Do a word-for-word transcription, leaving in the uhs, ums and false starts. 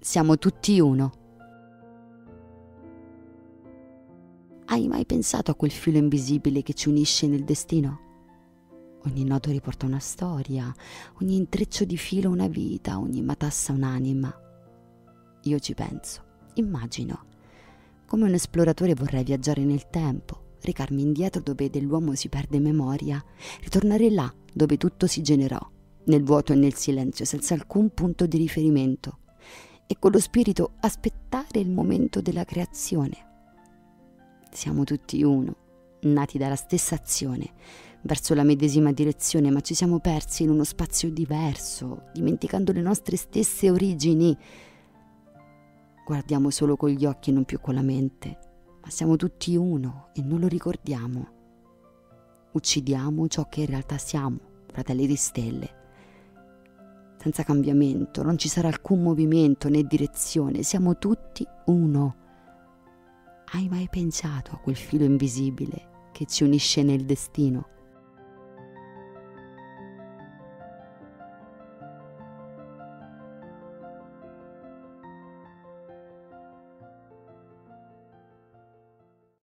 Siamo tutti uno. Hai mai pensato a quel filo invisibile che ci unisce nel destino? Ogni nodo riporta una storia, ogni intreccio di filo una vita, ogni matassa un'anima. Io ci penso, immagino. Come un esploratore vorrei viaggiare nel tempo, recarmi indietro dove dell'uomo si perde memoria, ritornare là dove tutto si generò, nel vuoto e nel silenzio, senza alcun punto di riferimento, e con lo spirito aspettare il momento della creazione. Siamo tutti uno, nati dalla stessa azione, verso la medesima direzione, ma ci siamo persi in uno spazio diverso, dimenticando le nostre stesse origini. Guardiamo solo con gli occhi e non più con la mente, ma siamo tutti uno e non lo ricordiamo. Uccidiamo ciò che in realtà siamo, fratelli di stelle. Senza cambiamento, non ci sarà alcun movimento né direzione, siamo tutti uno. Hai mai pensato a quel filo invisibile che ci unisce nel destino?